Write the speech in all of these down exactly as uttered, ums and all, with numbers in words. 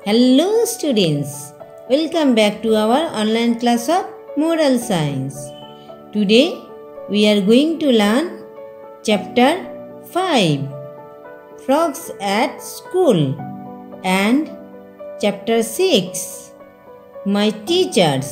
Hello students, welcome back to our online class of Moral Science. Today we are going to learn chapter five, Frogs at School, and chapter six, My Teachers.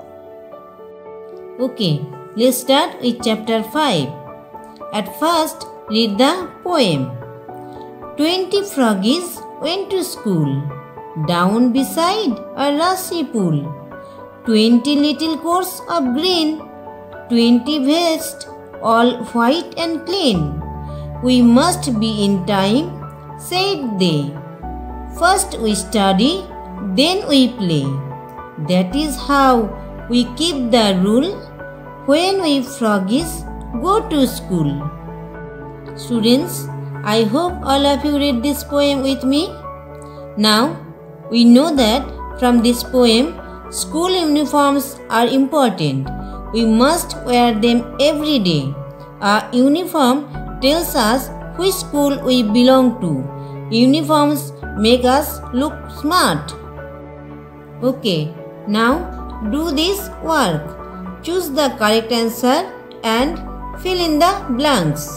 Okay, let's start with chapter five. At first, read the poem. Twenty froggies went to school, down beside a rushy pool. Twenty little coats of green, twenty vests, all white and clean. We must be in time, said they. First we study, then we play. That is how we keep the rule when we froggies go to school. Students, I hope all of you read this poem with me. Now, we know that from this poem, school uniforms are important. We must wear them every day. Our uniform tells us which school we belong to. Uniforms make us look smart. Okay, now do this work. Choose the correct answer and fill in the blanks.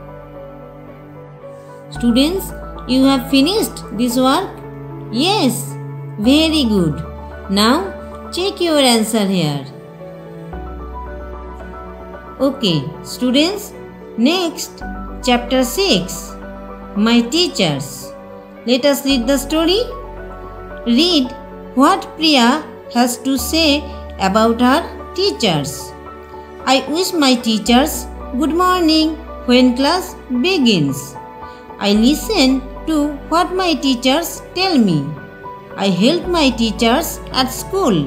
Students, you have finished this work? Yes, very good. Now check your answer here. Okay, students, next chapter six, My Teachers. Let us read the story. Read what Priya has to say about her teachers. I wish my teachers good morning when class begins. I listen to what my teachers tell me. I help my teachers at school.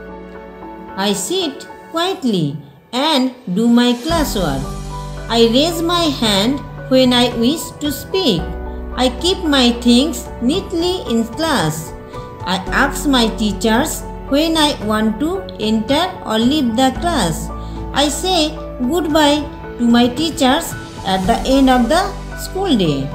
I sit quietly and do my classwork. I raise my hand when I wish to speak. I keep my things neatly in class. I ask my teachers when I want to enter or leave the class. I say goodbye to my teachers at the end of the school day.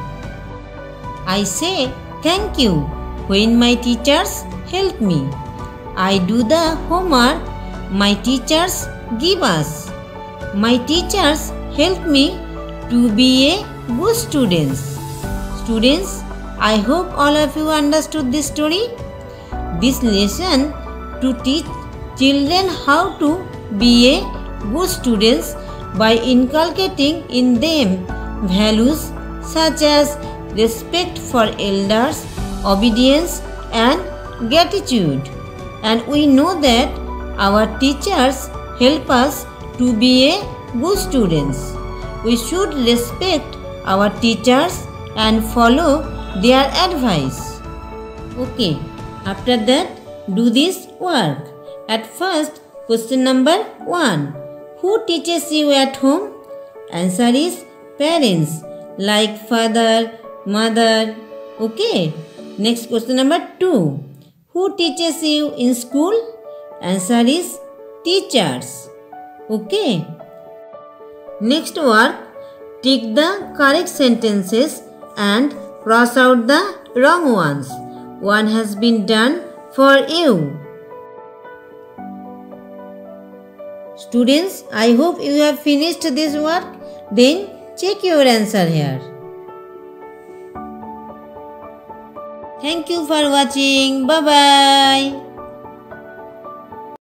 I say thank you when my teachers help me. I do the homework my teachers give us. My teachers help me to be a good student. Students, I hope all of you understood this story. This lesson to teach children how to be a good students by inculcating in them values such as respect for elders, obedience and gratitude. And we know that our teachers help us to be a good students. We should respect our teachers and follow their advice. Okay, after that, do this work. At first, question number one. Who teaches you at home? Answer is parents, like father, mother. Okay. Next question number two. Who teaches you in school? Answer is teachers. Okay. Next work. Tick the correct sentences and cross out the wrong ones. One has been done for you. Students, I hope you have finished this work. Then check your answer here. Thank you for watching. Bye bye.